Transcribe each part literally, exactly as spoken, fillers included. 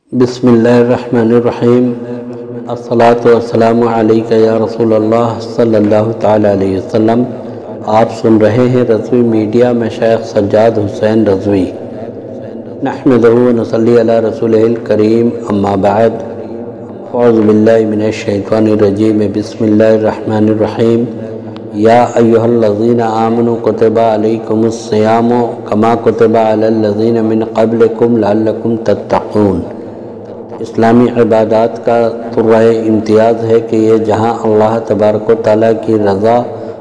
बिस्मिल्लाहिर्रहमानिर्रहीम। अस्सलातु वस्सलामु अलैका या रसूल अल्लाह सल्लल्लाहु ताला अलैहि वसल्लम। आप सुन रहे हैं रज़वी मीडिया में शेख सज्जाद हुसैन रज़वी। नहमदुहु व नसल्ली अला रसूलिहिल करीम, अम्मा बाद। औज़ु बिल्लाहि मिनश शैतानिर रजीम। बिस्मिल्लाहिर्रहमानिर्रहीम। या अय्युहल्लज़ीना आमनु कुतिबा अलैकुमुस सियामु कमा कुतिबा अलल लज़ीना मिन क़ब्लिकुम लअल्लकुम तत्तक़ून। इस्लामी इबादत का तुर्राए इम्तियाज़ है कि ये जहाँ अल्लाह तबारक व तआला की रज़ा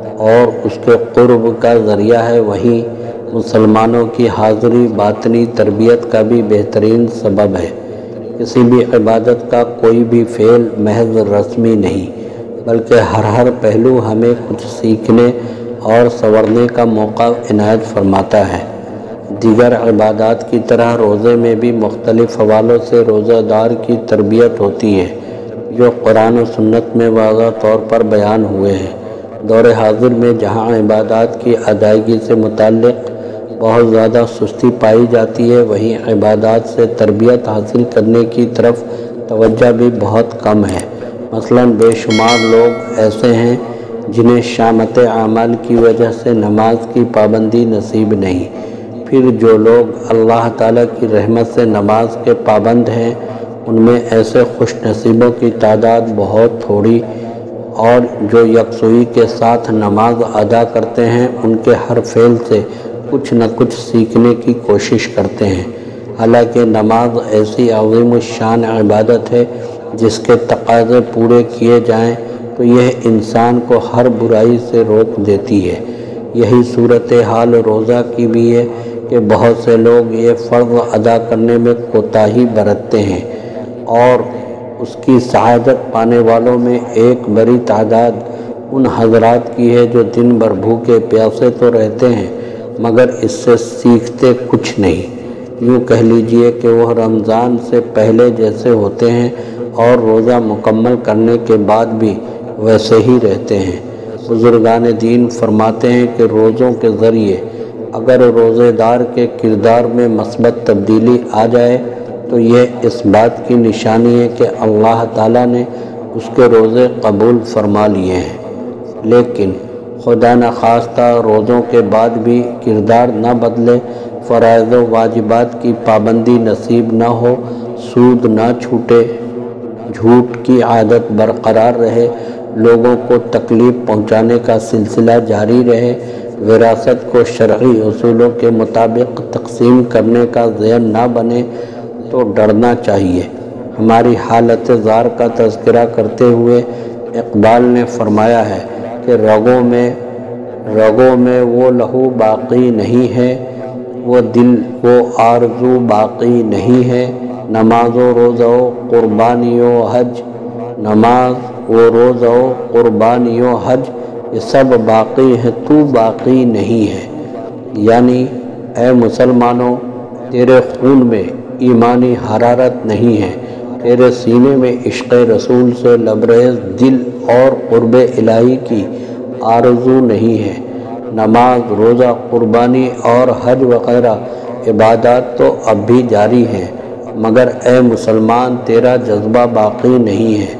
और उसके क़ुर्ब का ज़रिया है, वहीं मुसलमानों की हाज़िरी बातनी तरबियत का भी बेहतरीन सबब है। किसी भी इबादत का कोई भी फ़ेल महज रस्मी नहीं, बल्कि हर हर पहलू हमें कुछ सीखने और संवरने का मौका इनायत फरमाता है। दीगर इबादत की तरह रोज़े में भी मुख्तलिफ़ हवालों से रोज़ादार की तरबियत होती है, जो कुरान और सुन्नत में वाज़ह तौर पर बयान हुए हैं। दौर हाज़िर में जहाँ इबादत की अदायगी से मुताल्लिक़ बहुत ज़्यादा सुस्ती पाई जाती है, वहीं इबादत से तरबियत हासिल करने की तरफ तवज्जो भी बहुत कम है। मसलन बेशुमार लोग ऐसे हैं जिन्हें शामत आमाल की वजह से नमाज की पाबंदी नसीब नहीं। फिर जो लोग अल्लाह ताला की रहमत से नमाज के पाबंद हैं, उनमें ऐसे खुश नसीबों की तादाद बहुत थोड़ी, और जो यकसुई के साथ नमाज अदा करते हैं, उनके हर फेल से कुछ न कुछ सीखने की कोशिश करते हैं। हालांकि नमाज ऐसी अज़ीम शान इबादत है, जिसके तकाज़े पूरे किए जाएं तो यह इंसान को हर बुराई से रोक देती है। यही सूरत हाल रोज़ा की भी है कि बहुत से लोग ये फ़र्ज़ अदा करने में कोताही बरतते हैं, और उसकी सआदत पाने वालों में एक बड़ी तादाद उन हज़रात की है जो दिन भर भूखे प्यासे तो रहते हैं, मगर इससे सीखते कुछ नहीं। यूँ कह लीजिए कि वह रमज़ान से पहले जैसे होते हैं और रोज़ा मुकम्मल करने के बाद भी वैसे ही रहते हैं। बुज़ुर्गान दीन फरमाते हैं कि रोज़ों के ज़रिए अगर रोज़ेदार के किरदार में मस्बत तब्दीली आ जाए तो यह इस बात की निशानी है कि अल्लाह ताला ने उसके रोज़े कबूल फरमा लिए हैं। लेकिन खुदा न खास्ता रोज़ों के बाद भी किरदार न बदले, फ़राइज़ व वाजिबात की पाबंदी नसीब न हो, सूद न छूटे, झूठ की आदत बरकरार रहे, लोगों को तकलीफ़ पहुंचाने का सिलसिला जारी रहे, विरासत को शरई उसूलों के मुताबिक तकसीम करने का ज़हन ना बने, तो डरना चाहिए। हमारी हालत ज़ार का तज़किरा करते हुए इक़बाल ने फरमाया है कि रगों में रगों में वो लहू बाक़ी नहीं है, वो दिल वो आरज़ू बाक़ी नहीं है। नमाज़ो रोज़ो क़ुरबानियो हज, नमाज वो रोज़ो क़ुरबानियो हज, ये सब बाक़ी है, तू बाक़ी नहीं है। यानी ऐ मुसलमानों, तेरे खून में ईमानी हरारत नहीं है, तेरे सीने में इश्क़ रसूल से लबरेज़ दिल और क़ुर्ब इलाही की आरज़ू नहीं है। नमाज, रोज़ा, क़ुरबानी और हज वग़ैरह इबादत तो अब भी जारी हैं, मगर ए मुसलमान, तेरा जज्बा बाक़ी नहीं है।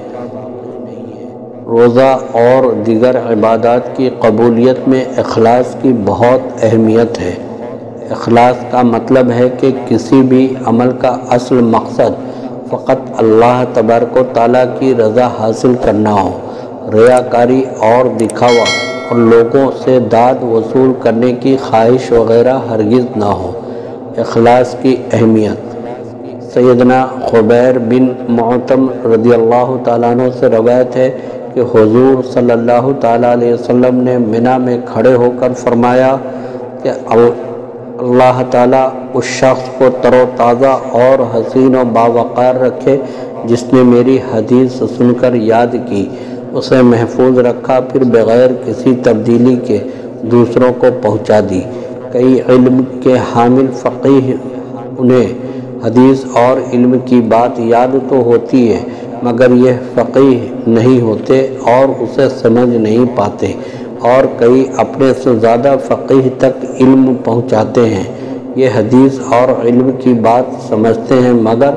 रोज़ा और दीगर इबादत की कबूलियत में इखलास की बहुत अहमियत है। इखलास का मतलब है कि किसी भी अमल का असल मक़सद फ़कत अल्लाह तबारक व तआला की रज़ा हासिल करना हो। रियाकारी और दिखावा और लोगों से दाद वसूल करने की ख्वाहिश वग़ैरह हरगिज़ ना हो। इखलास की अहमियत सैयदना खुबैर बिन मुअत्तम रदी अल्लाह ताला अन्हु से रवायत है कि हुज़ूर सल्लल्लाहु ताला अलैहि वसल्लम ने मिना में खड़े होकर फरमाया कि अल्लाह ताला उस शख्स को तरोताज़ा और हसीन व बावक़ार रखे जिसने मेरी हदीस सुनकर याद की, उसे महफूज रखा, फिर बग़ैर किसी तब्दीली के दूसरों को पहुँचा दी। कई इल्म के हामिल फ़क़ीह उन्हें हदीस और इल्म की बात याद तो होती है, मगर यह फ़क़ीह नहीं होते और उसे समझ नहीं पाते, और कई अपने से ज़्यादा फ़क़ीह तक इल्म पहुँचाते हैं। ये हदीस और इल्म की बात समझते हैं, मगर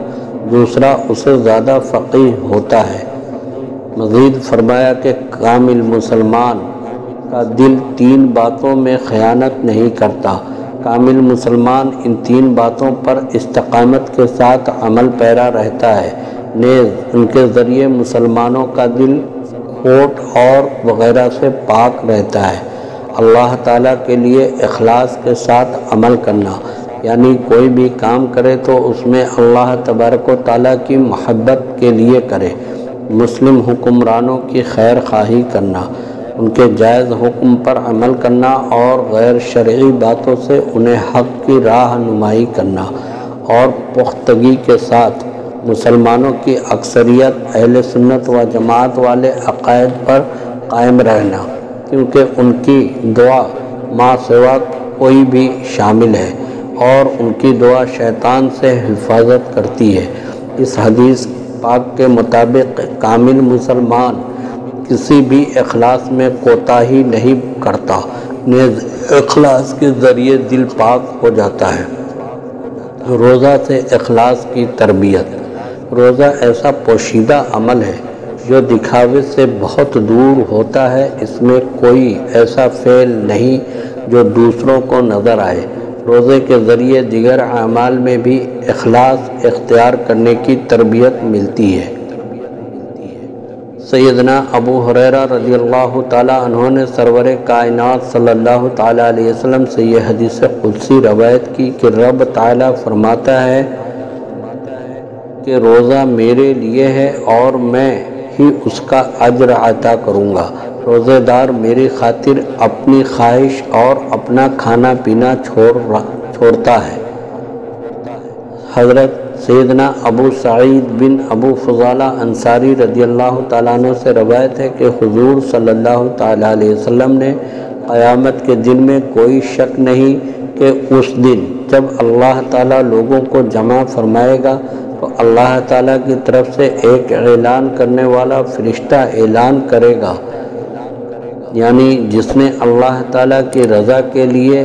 دوسرا اسے زیادہ فقیہ ہوتا ہے۔ مزید فرمایا کہ کامل مسلمان کا دل تین باتوں میں خیانت نہیں کرتا۔ کامل مسلمان ان تین باتوں پر استقامت کے ساتھ عمل پیرا رہتا ہے، نیز ان کے ذریعے مسلمانوں کا دل کھوٹ اور وغیرہ سے پاک رہتا ہے۔ اللہ تعالیٰ کے لیے اخلاص کے ساتھ عمل کرنا، یعنی کوئی بھی کام کرے تو اس میں اللہ تبارک و تعالیٰ کی محبت کے لیے کرے۔ مسلم حکمرانوں کی خیر خواہی کرنا، ان کے جائز حکم پر عمل کرنا اور غیر شرعی باتوں سے انہیں حق کی راہ نمائی کرنا، اور پختگی کے ساتھ مسلمانوں کی اکثریت اہل سنت و جماعت والے عقائد پر قائم رہنا، کیونکہ ان کی دعا ما سوا کوئی بھی شامل ہے اور ان کی دعا شیطان سے حفاظت کرتی ہے۔ اس حدیث پاک کے مطابق کامل مسلمان کسی بھی اخلاص میں کوتاہی نہیں کرتا، نیز اخلاص کے ذریعے دل پاک ہو جاتا ہے۔ روزہ سے اخلاص کی تربیت۔ روزہ ایسا پوشیدہ عمل ہے جو دکھاوے سے بہت دور ہوتا ہے، اس میں کوئی ایسا فعل نہیں جو دوسروں کو نظر آئے۔ روزے کے ذریعے دیگر اعمال میں بھی اخلاص اختیار کرنے کی تربیت ملتی ہے۔ سیدنا ابو ہریرہ رضی اللہ تعالیٰ عنہ نے سرور کائنات صلی اللہ تعالیٰ علیہ وسلم سے یہ حدیث قدسی روایت کی کہ رب تعالیٰ فرماتا ہے کہ روزہ میرے لیے ہے اور میں ہی اس کا اجر عطا کروں گا۔ روزے دار میری خاطر اپنی خواہش اور اپنا کھانا پینا چھوڑ چھوڑتا ہے۔ حضرت سیدنا ابو سعید بن ابو فضالہ انصاری رضی اللہ تعالیٰ عنہ سے روایت ہے کہ حضور صلی اللہ تعالیٰ علیہ وسلم نے قیامت کے دن میں کوئی شک نہیں کہ اس دن جب اللہ تعالیٰ لوگوں کو جمع فرمائے گا تو اللہ تعالیٰ کی طرف سے ایک اعلان کرنے والا فرشتہ اعلان کرے گا، یعنی جس نے اللہ تعالیٰ کی رضا کے لیے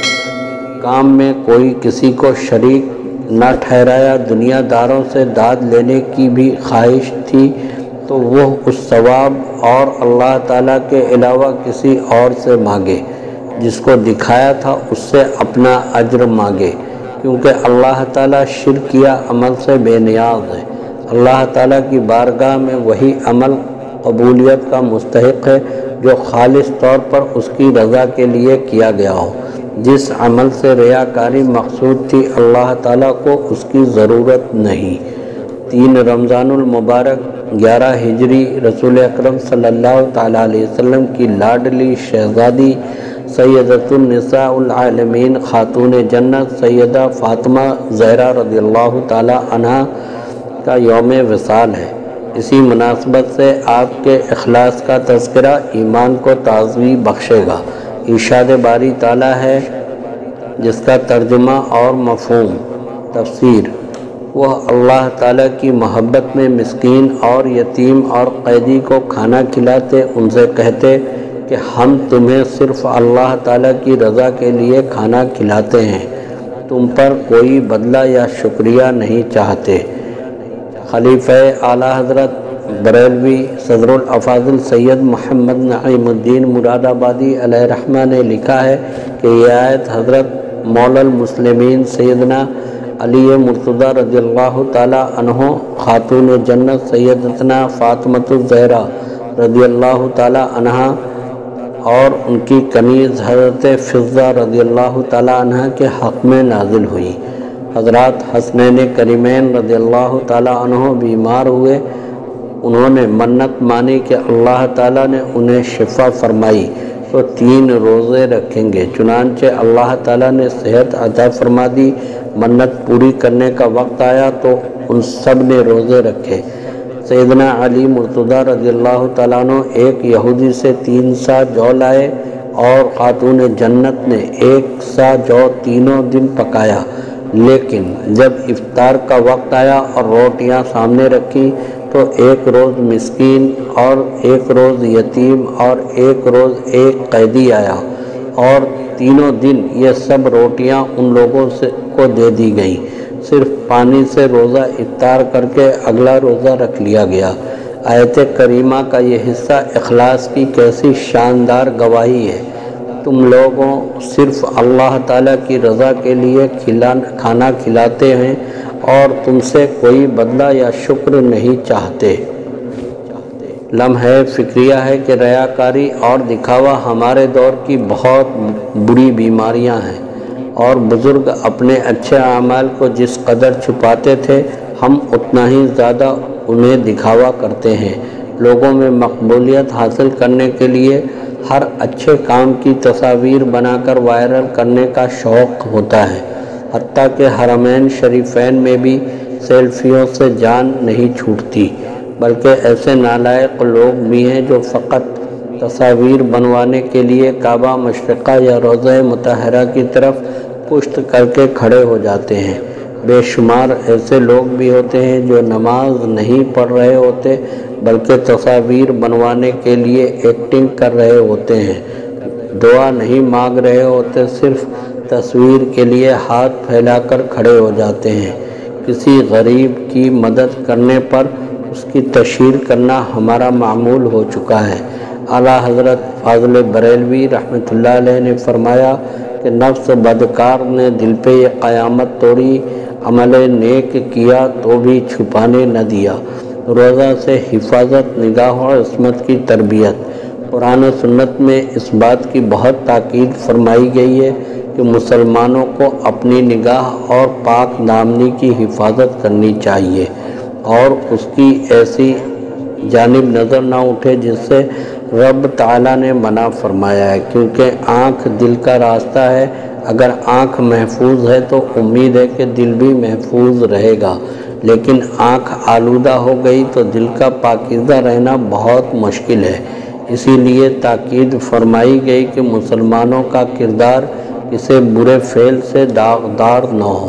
کام میں کوئی کسی کو شریک نہ ٹھہرایا، دنیا داروں سے داد لینے کی بھی خواہش تھی تو وہ اس ثواب اور اللہ تعالیٰ کے علاوہ کسی اور سے مانگے، جس کو دکھایا تھا اس سے اپنا اجر مانگے، کیونکہ اللہ تعالیٰ شرک یا عمل سے بے نیاز ہے۔ اللہ تعالیٰ کی بارگاہ میں وہی عمل قبولیت کا مستحق ہے جو خالص طور پر اس کی رضا کے لیے کیا گیا ہو۔ جس عمل سے ریاکاری مقصود تھی اللہ تعالیٰ کو اس کی ضرورت نہیں۔ تین رمضان المبارک گیارہ ہجری رسول اکرم صلی اللہ تعالیٰ علیہ وسلم کی لاڈلی شہزادی سیدۃ النساء العالمین خاتون جنت سیدہ فاطمہ زہرا رضی اللہ تعالیٰ عنہا کا یوم وصال ہے۔ اسی مناسبت سے آپ کے اخلاص کا تذکرہ ایمان کو تازگی بخشے گا۔ ارشاد باری تعالیٰ ہے جس کا ترجمہ اور مفہوم تفسیر: وہ اللہ تعالیٰ کی محبت میں مسکین اور یتیم اور قیدی کو کھانا کھلاتے، ان سے کہتے کہ ہم تمہیں صرف اللہ تعالیٰ کی رضا کے لیے کھانا کھلاتے ہیں، تم پر کوئی بدلہ یا شکریہ نہیں چاہتے۔ خلیفہ اعلیٰ حضرت بریلوی صدر الافاضل سید محمد نعیم الدین مراد آبادی علیہ رحمہ نے لکھا ہے کہ یہ آیت حضرت مولا المسلمین سیدنا علی مرتضیٰ رضی اللہ تعالیٰ عنہ خاتون جنت سیدتنا فاطمۃ الزہرا رضی اللہ تعالیٰ عنہا اور ان کی کنیز حضرت فضہ رضی اللہ تعالیٰ عنہ کے حق میں نازل ہوئی۔ حضرات حسنین کریمین رضی اللہ تعالیٰ عنہ بیمار ہوئے، انہوں نے منت مانی کہ اللہ تعالیٰ نے انہیں شفا فرمائی تو تین روزے رکھیں گے، چنانچہ اللہ تعالیٰ نے صحت عطا فرما دی۔ منت پوری کرنے کا وقت آیا تو ان سب نے روزے رکھے۔ سیدنا علی مرتضیٰ رضی اللہ تعالیٰ عنہ ایک یہودی سے تین سا جو لائے اور خاتون جنت نے ایک سا جو تینوں دن پکایا، لیکن جب افطار کا وقت آیا اور روٹیاں سامنے رکھی تو ایک روز مسکین اور ایک روز یتیم اور ایک روز ایک قیدی آیا، اور تینوں دن یہ سب روٹیاں ان لوگوں سے کو دے دی گئیں۔ صرف پانی سے روزہ افطار کر کے اگلا روزہ رکھ لیا گیا۔ آیت کریمہ کا یہ حصہ اخلاص کی کیسی شاندار گواہی ہے۔ تم لوگوں صرف اللہ تعالیٰ کی رضا کے لیے کھانا کھلاتے ہیں اور تم سے کوئی بدلہ یا شکر نہیں چاہتے۔ لمحہ فکریہ ہے کہ ریاکاری اور دکھاوا ہمارے دور کی بہت بری بیماریاں ہیں، اور بزرگ اپنے اچھے اعمال کو جس قدر چھپاتے تھے ہم اتنا ہی زیادہ انہیں دکھاوا کرتے ہیں۔ لوگوں میں مقبولیت حاصل کرنے کے لیے ہر اچھے کام کی تصاویر بنا کر وائرل کرنے کا شوق ہوتا ہے، حتیٰ کہ حرمین شریفین میں بھی سیلفیوں سے جان نہیں چھوٹتی، بلکہ ایسے نالائق لوگ بھی ہیں جو فقط تصاویر بنوانے کے لیے کعبہ مشرقہ یا روضہ مطہرہ کی طرف پشت کر کے کھڑے ہو جاتے ہیں۔ بے شمار ایسے لوگ بھی ہوتے ہیں جو نماز نہیں پڑھ رہے ہوتے بلکہ تصاویر بنوانے کے لیے ایکٹنگ کر رہے ہوتے ہیں، دعا نہیں مانگ رہے ہوتے، صرف تصویر کے لیے ہاتھ پھیلا کر کھڑے ہو جاتے ہیں۔ کسی غریب کی مدد کرنے پر اس کی تشہیر کرنا ہمارا معمول ہو چکا ہے۔ اعلیٰ حضرت فاضل بریلوی رحمۃ اللہ علیہ نے فرمایا کہ نفس بدکار نے دل پہ یہ قیامت توڑی، عمل نیک کیا تو بھی چھپانے نہ دیا۔ روزہ سے حفاظت، نگاہ اور عصمت کی تربیت۔ قرآن و سنت میں اس بات کی بہت تاکید فرمائی گئی ہے کہ مسلمانوں کو اپنی نگاہ اور پاک دامنی کی حفاظت کرنی چاہیے اور اس کی ایسی جانب نظر نہ اٹھے جس سے رب تعالیٰ نے منع فرمایا ہے، کیونکہ آنکھ دل کا راستہ ہے۔ اگر آنکھ محفوظ ہے تو امید ہے کہ دل بھی محفوظ رہے گا، لیکن آنکھ آلودہ ہو گئی تو دل کا پاکیزہ رہنا بہت مشکل ہے۔ اسی لیے تاکید فرمائی گئی کہ مسلمانوں کا کردار کسی برے فعل سے داغدار نہ ہو۔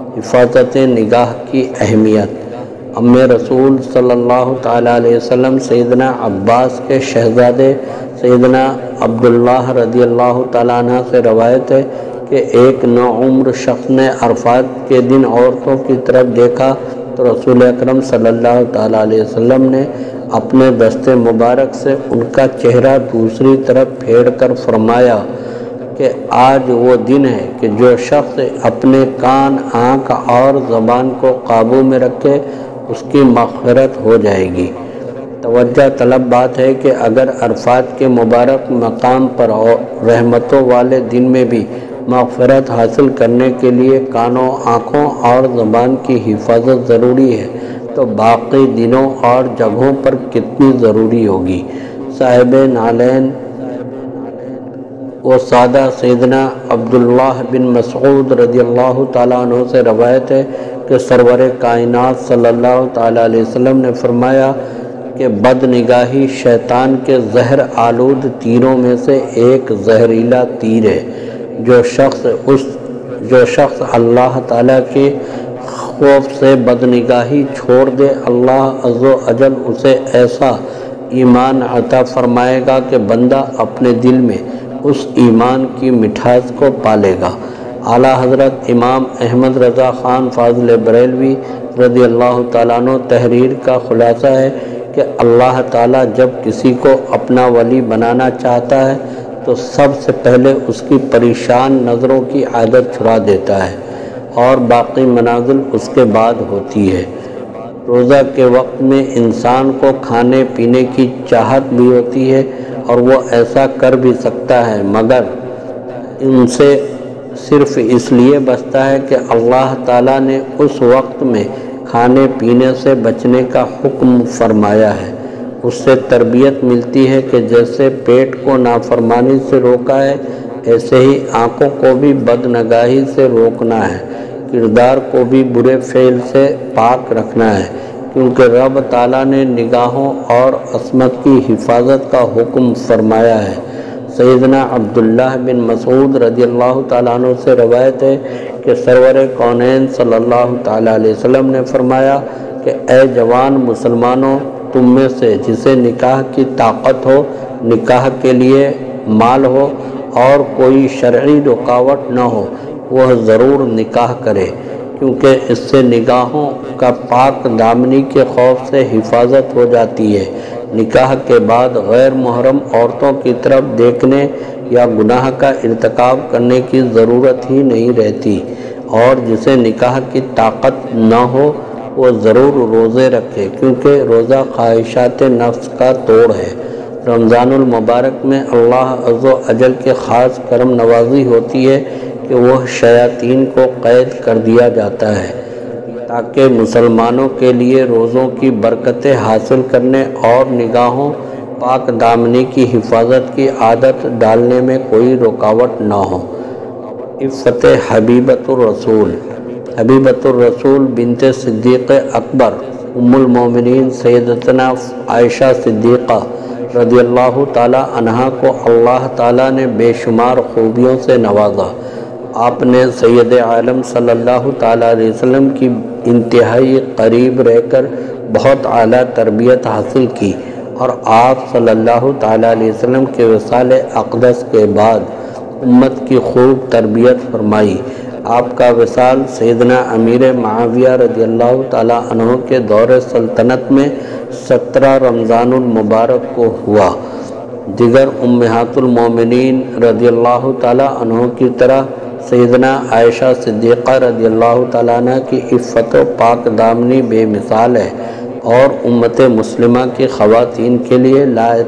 حفاظت نگاہ کی اہمیت۔ ام رسول صلی اللہ تعالیٰ علیہ وسلم سیدنا عباس کے شہزادے سیدنا عبداللہ رضی اللہ تعالیٰ عنہ سے روایت ہے کہ ایک نوعمر شخص نے عرفات کے دن عورتوں کی طرف دیکھا تو رسول اکرم صلی اللہ تعالیٰ علیہ وسلم نے اپنے دست مبارک سے ان کا چہرہ دوسری طرف پھیر کر فرمایا کہ آج وہ دن ہے کہ جو شخص اپنے کان، آنکھ اور زبان کو قابو میں رکھے اس کی مغفرت ہو جائے گی۔ توجہ طلب بات ہے کہ اگر عرفات کے مبارک مقام پر اور رحمتوں والے دن میں بھی مغفرت حاصل کرنے کے لیے کانوں، آنکھوں اور زبان کی حفاظت ضروری ہے تو باقی دنوں اور جگہوں پر کتنی ضروری ہوگی۔ صاحب نعلین و سادہ سیدنا عبداللہ بن مسعود رضی اللہ تعالیٰ عنہ سے روایت ہے کہ سرور کائنات صلی اللہ تعالیٰ علیہ وسلم نے فرمایا کہ بد نگاہی شیطان کے زہر آلود تیروں میں سے ایک زہریلا تیر ہے۔ جو شخص اس جو شخص اللہ تعالیٰ کے خوف سے بد نگاہی چھوڑ دے، اللہ عز و جل اسے ایسا ایمان عطا فرمائے گا کہ بندہ اپنے دل میں اس ایمان کی مٹھاس کو پالے گا۔ اعلیٰ حضرت امام احمد رضا خان فاضل بریلوی رضی اللہ تعالیٰ عنہ تحریر کا خلاصہ ہے کہ اللہ تعالیٰ جب کسی کو اپنا ولی بنانا چاہتا ہے تو سب سے پہلے اس کی پریشان نظروں کی عادت چھڑا دیتا ہے اور باقی منازل اس کے بعد ہوتی ہے۔ روزہ کے وقت میں انسان کو کھانے پینے کی چاہت بھی ہوتی ہے اور وہ ایسا کر بھی سکتا ہے، مگر ان سے صرف اس لیے بچتا ہے کہ اللہ تعالیٰ نے اس وقت میں کھانے پینے سے بچنے کا حکم فرمایا ہے۔ اس سے تربیت ملتی ہے کہ جیسے پیٹ کو نافرمانی سے روکا ہے، ایسے ہی آنکھوں کو بھی بد نگاہی سے روکنا ہے، کردار کو بھی برے فعل سے پاک رکھنا ہے، کیونکہ رب تعالیٰ نے نگاہوں اور عصمت کی حفاظت کا حکم فرمایا ہے۔ سیدنا عبداللہ بن مسعود رضی اللہ تعالیٰ عنہ سے روایت ہے کہ سرور کونین صلی اللہ تعالیٰ علیہ وسلم نے فرمایا کہ اے جوان مسلمانوں، تم میں سے جسے نکاح کی طاقت ہو، نکاح کے لیے مال ہو اور کوئی شرعی رکاوٹ نہ ہو، وہ ضرور نکاح کرے، کیونکہ اس سے نگاہوں کا پاک دامنی کے خوف سے حفاظت ہو جاتی ہے۔ نکاح کے بعد غیر محرم عورتوں کی طرف دیکھنے یا گناہ کا ارتکاب کرنے کی ضرورت ہی نہیں رہتی، اور جسے نکاح کی طاقت نہ ہو وہ ضرور روزے رکھے، کیونکہ روزہ خواہشات نفس کا توڑ ہے۔ رمضان المبارک میں اللہ عز و جل کے خاص کرم نوازی ہوتی ہے کہ وہ شیاطین کو قید کر دیا جاتا ہے، تاکہ مسلمانوں کے لیے روزوں کی برکتیں حاصل کرنے اور نگاہوں پاک دامنی کی حفاظت کی عادت ڈالنے میں کوئی رکاوٹ نہ ہو۔ عفت حبیبۃ الرسول۔ حبیبۃ الرسول بنت صدیق اکبر ام المومنین سیدتنا عائشہ صدیقہ رضی اللہ تعالی عنہا کو اللہ تعالیٰ نے بے شمار خوبیوں سے نوازا۔ آپ نے سید عالم صلی اللہ تعالیٰ علیہ وسلم کی انتہائی قریب رہ کر بہت اعلیٰ تربیت حاصل کی، اور آپ صلی اللہ تعالیٰ علیہ وسلم کے وصال اقدس کے بعد امت کی خوب تربیت فرمائی۔ آپ کا وصال سیدنا امیر معاویہ رضی اللہ تعالیٰ عنہ کے دور سلطنت میں سترہ رمضان المبارک کو ہوا۔ دیگر امہات المومنین رضی اللہ تعالیٰ عنہ کی طرح سیدنا عائشہ صدیقہ رضی اللہ تعالیٰ عنہ کی عفت و پاک دامنی بے مثال ہے، اور امت مسلمہ کی خواتین کے لیے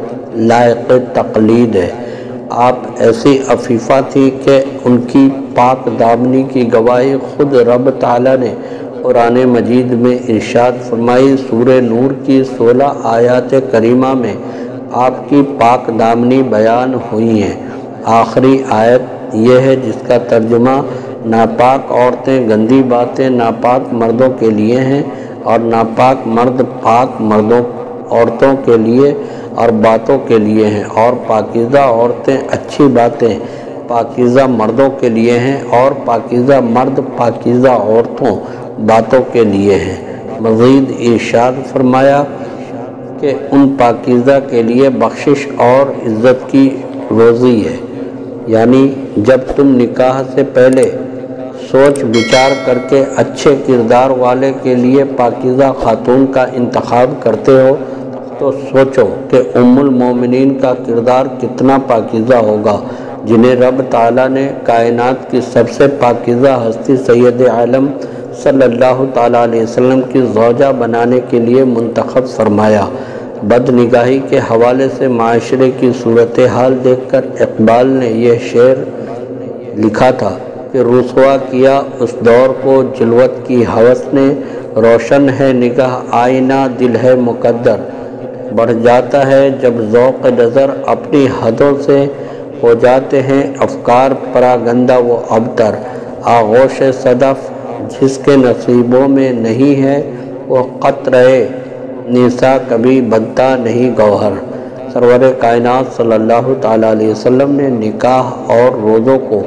لائق تقلید ہے۔ آپ ایسی عفیفہ تھی کہ ان کی پاک دامنی کی گواہی خود رب تعالیٰ نے قرآن مجید میں ارشاد فرمائی۔ سورہ نور کی سولہ آیات کریمہ میں آپ کی پاک دامنی بیان ہوئی ہیں۔ آخری آیت یہ ہے جس کا ترجمہ ناپاک عورتیں گندی باتیں ناپاک مردوں کے لیے ہیں، اور ناپاک مرد پاک مردوں عورتوں کے لیے اور باتوں کے لیے ہیں، اور پاکیزہ عورتیں اچھی باتیں پاکیزہ مردوں کے لیے ہیں، اور پاکیزہ مرد پاکیزہ عورتوں باتوں کے لیے ہیں۔ مزید ارشاد فرمایا کہ ان پاکیزہ کے لیے بخشش اور عزت کی روزی ہے، یعنی جب تم نکاح سے پہلے سوچ بچار کر کے اچھے کردار والے کے لیے پاکیزہ خاتون کا انتخاب کرتے ہو تو سوچو کہ ام المومنین کا کردار کتنا پاکیزہ ہوگا، جنہیں رب تعالیٰ نے کائنات کی سب سے پاکیزہ ہستی سید عالم صلی اللہ تعالیٰ علیہ وسلم کی زوجہ بنانے کے لیے منتخب فرمایا۔ بد نگاہی کے حوالے سے معاشرے کی صورتحال دیکھ کر اقبال نے یہ شعر لکھا تھا کہ رسوا کیا اس دور کو جلوت کی ہوس نے، روشن ہے نگاہ آئینہ دل ہے مقدر، بڑھ جاتا ہے جب ذوق نظر اپنی حدوں سے، ہو جاتے ہیں افکار پراگندہ و ابتر، آغوش صدف جس کے نصیبوں میں نہیں ہے وہ قطرے نیسا کبھی بنتا نہیں گوہر۔ سرور کائنات صلی اللہ تعالیٰ علیہ وسلم نے نکاح اور روزوں کو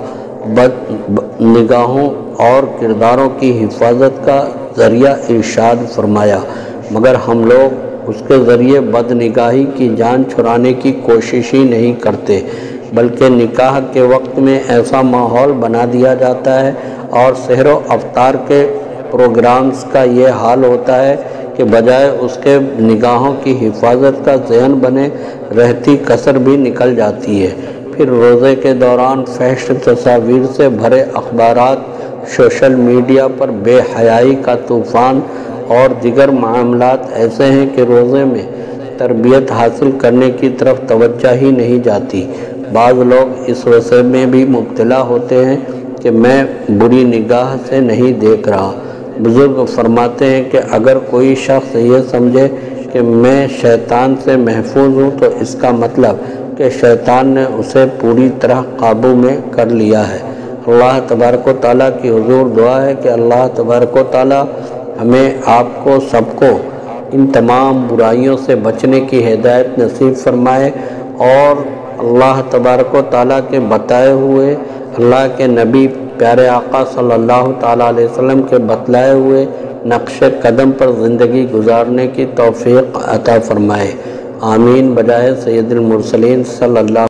بد نگاہوں اور کرداروں کی حفاظت کا ذریعہ ارشاد فرمایا، مگر ہم لوگ اس کے ذریعے بد نگاہی کی جان چھڑانے کی کوشش ہی نہیں کرتے، بلکہ نکاح کے وقت میں ایسا ماحول بنا دیا جاتا ہے اور سحر و افطار کے پروگرامز کا یہ حال ہوتا ہے کہ بجائے اس کے نگاہوں کی حفاظت کا ذہن بنے، رہتی کسر بھی نکل جاتی ہے۔ پھر روزے کے دوران فحش تصاویر سے بھرے اخبارات، سوشل میڈیا پر بے حیائی کا طوفان اور دیگر معاملات ایسے ہیں کہ روزے میں تربیت حاصل کرنے کی طرف توجہ ہی نہیں جاتی۔ بعض لوگ اس وسع میں بھی مبتلا ہوتے ہیں کہ میں بری نگاہ سے نہیں دیکھ رہا۔ بزرگ فرماتے ہیں کہ اگر کوئی شخص یہ سمجھے کہ میں شیطان سے محفوظ ہوں تو اس کا مطلب کہ شیطان نے اسے پوری طرح قابو میں کر لیا ہے۔ اللہ تبارک و تعالیٰ کی حضور دعا ہے کہ اللہ تبارک و تعالیٰ ہمیں آپ کو سب کو ان تمام برائیوں سے بچنے کی ہدایت نصیب فرمائے، اور اللہ تبارک و تعالیٰ کے بتائے ہوئے اللہ کے نبی پیارے آقا صلی اللہ تعالیٰ علیہ وسلم کے بتلائے ہوئے نقش قدم پر زندگی گزارنے کی توفیق عطا فرمائے۔ آمین بجائے سید المرسلین صلی اللہ